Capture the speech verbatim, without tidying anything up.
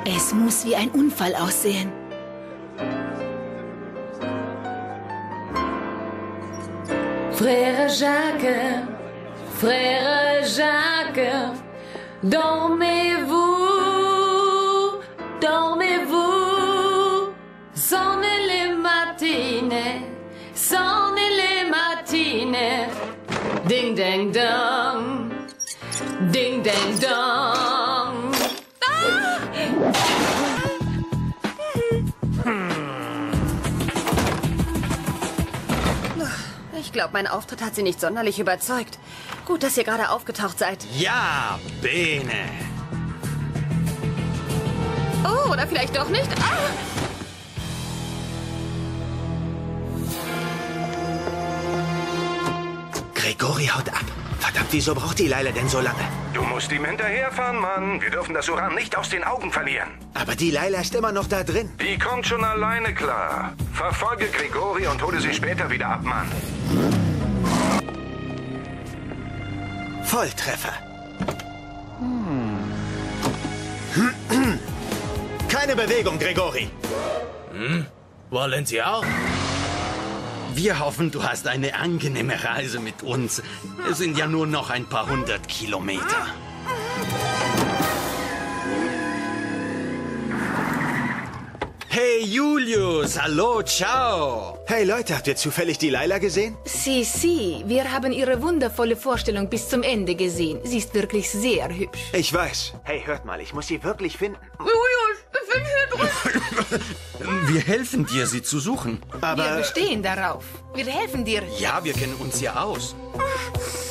Es muss wie ein Unfall aussehen. Frère Jacques, Frère Jacques, dormez-vous, dormez-vous, sonnez les matines, sonnez les matines, ding ding dong, ding ding dong. Ah! Ich glaube, mein Auftritt hat Sie nicht sonderlich überzeugt. Gut, dass ihr gerade aufgetaucht seid. Ja, bene. Oh, oder vielleicht doch nicht. Ah! Gregori haut ab. Verdammt, wieso braucht die Leila denn so lange? Du musst ihm hinterherfahren, Mann. Wir dürfen das Uran nicht aus den Augen verlieren. Aber die Leila ist immer noch da drin. Die kommt schon alleine klar. Verfolge Gregori und hole sie später wieder ab, Mann. Volltreffer. Keine Bewegung, Gregori. Hm? Wollen Sie auch? Wir hoffen, du hast eine angenehme Reise mit uns. Es sind ja nur noch ein paar hundert Kilometer. Hey Julius, hallo, ciao. Hey Leute, habt ihr zufällig die Leila gesehen? Sie, sie, wir haben ihre wundervolle Vorstellung bis zum Ende gesehen. Sie ist wirklich sehr hübsch. Ich weiß. Hey, hört mal, ich muss sie wirklich finden. Wir helfen dir, sie zu suchen. Aber Wir bestehen darauf. Wir helfen dir. Ja, wir kennen uns ja aus.